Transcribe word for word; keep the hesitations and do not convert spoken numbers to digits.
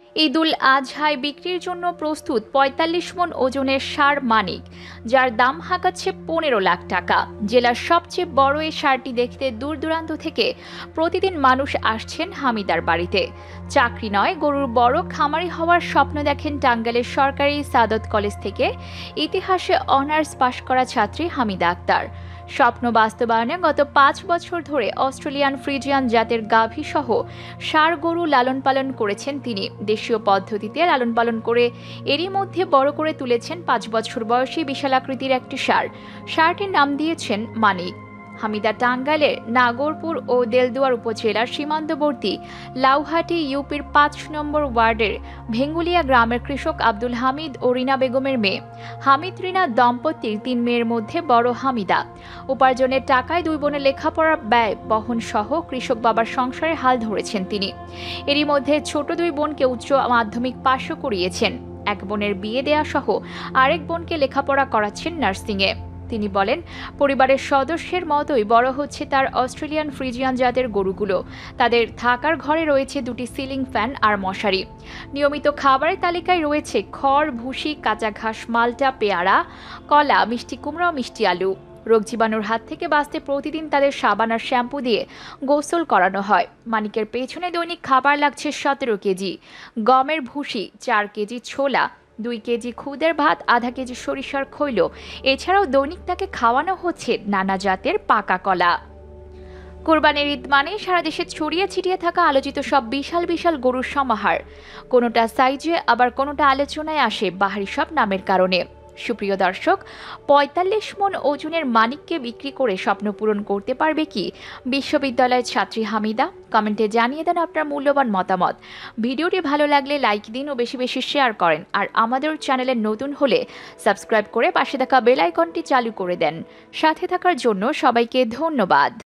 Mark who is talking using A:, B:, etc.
A: ঈদুল আজহায় বিক্রির জন্য প্রস্তুত পঁয়তাল্লিশ মন ওজনের ষাঁড় মানিক, যার দাম হাঁকাচ্ছে পনেরো লাখ টাকা। জেলার সবচেয়ে বড় এই ষাঁড়টি দেখতে দূর দূরান্ত থেকে প্রতিদিন মানুষ আসছেন হামিদার বাড়িতে। চাকরি নয়, গরুর বড় খামারি হওয়ার স্বপ্ন দেখেন টাঙ্গাইলের সরকারি সাদত কলেজ থেকে ইতিহাসে অনার্স পাশ করা ছাত্রী হামিদা আক্তার। স্বপ্ন বাস্তবায়নে গত পাঁচ বছর ধরে অস্ট্রেলিয়ান ফ্রিজিয়ান জাতের গাভী সহ ষাঁড় গরু লালন পালন করেছেন তিনি। দেশীয় পদ্ধতিতে লালন পালন করে এরই মধ্যে বড় করে তুলেছেন পাঁচ বছর বয়সী বিশালাকৃতির একটি ষাঁড়। ষাঁড়টির নাম দিয়েছেন মানিক। হামিদা টাঙ্গাইলের নাগরপুর ও দেলদুয়ার উপজেলার সীমান্তবর্তী লাউহাটি ইউপির পাঁচ নম্বর ওয়ার্ডের ভেঙ্গুলিয়া গ্রামের কৃষক আব্দুল হামিদ ও রিনা বেগমের মেয়ে। হামিদ রিনা দম্পতির তিন মেয়ের মধ্যে বড় হামিদা। উপার্জনের টাকায় দুই বোনের লেখাপড়ার ব্যয় বহন সহ কৃষক বাবার সংসারে হাল ধরেছেন তিনি। এরই মধ্যে ছোট দুই বোনকে উচ্চ মাধ্যমিক পাশও করিয়েছেন। এক বোনের বিয়ে দেয়া সহ আরেক বোনকে লেখাপড়া করাচ্ছেন নার্সিংয়ে। তিনি বলেন, পরিবারের সদস্যের মতোই বড় হচ্ছে তার অস্ট্রেলিয়ান ফ্রিজিয়ান জাতের গরুগুলো। তাদের থাকার ঘরে রয়েছে দুটি সিলিং ফ্যান আর মশারি। নিয়মিত খাবারের তালিকায় রয়েছে খড়, ভুসি, কাঁচা ঘাস, মালটা, পেয়ারা, কলা, মিষ্টি কুমড়া, মিষ্টি আলু। রোগ জীবাণুর হাত থেকে বাঁচতে প্রতিদিন তাদের সাবান আর শ্যাম্পু দিয়ে গোসল করানো হয়। মানিকের পেছনে দৈনিক খাবার লাগছে সতেরো কেজি গমের ভুসি, চার কেজি ছোলা, দুই কেজি খুদের ভাত, আধা কেজি সরিষার খৈল। এছাড়াও দৈনিক তাকে খাওয়ানো হচ্ছে নানা জাতের পাকা কলা। কোরবানির ঈদ মানে সারা দেশে ছড়িয়ে ছিটিয়ে থাকা আলোচিত সব বিশাল বিশাল গরুর সমাহার। কোনোটা সাইজে, আবার কোনোটা আলোচনায় আসে বাহারি সব নামের কারণে। সুপ্রিয় দর্শক, পঁয়তাল্লিশ মন ওজনের মানিককে বিক্রি করে স্বপ্ন পূরণ করতে পারবে কি বিশ্ববিদ্যালয়ের ছাত্রী হামিদা? কমেন্টে জানিয়ে দেন আপনার মূল্যবান মতামত। ভিডিওটি ভালো লাগলে লাইক দিন ও বেশি বেশি শেয়ার করেন। আর আমাদের চ্যানেলে নতুন হলে সাবস্ক্রাইব করে পাশে থাকা বেল আইকনটি চালু করে দেন। সাথে থাকার জন্য সবাইকে ধন্যবাদ।